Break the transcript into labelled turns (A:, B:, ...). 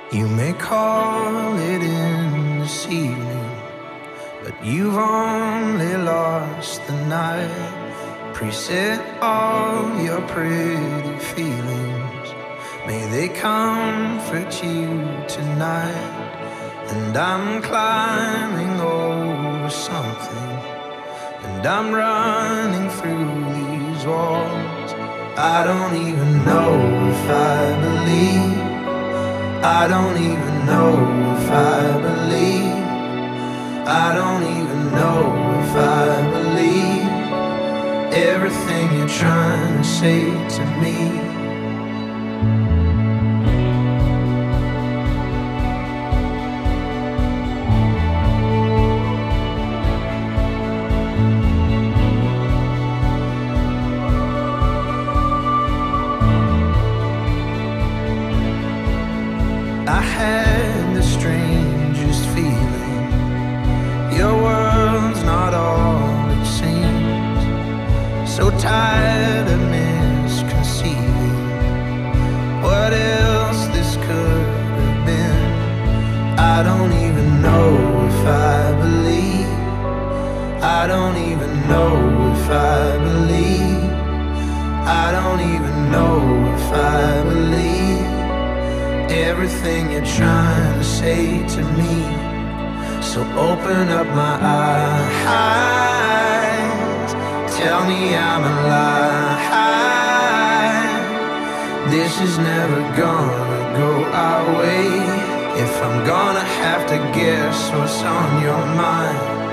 A: You may call it in this evening, but you've only lost the night. Preset all your pretty feelings, may they comfort you tonight. And I'm climbing over something, and I'm running through these walls. I don't even know if I believe, I don't even know if I believe, I don't even know if I believe everything you're trying to say to me. I had the strangest feeling, your world's not all it seems. So tired of misconceiving what else this could have been. I don't even know if I believe, I don't even know if I believe, I don't even know if I believe everything you're trying to say to me. So open up my eyes, tell me I'm alive. This is never gonna go our way. If I'm gonna have to guess what's on your mind,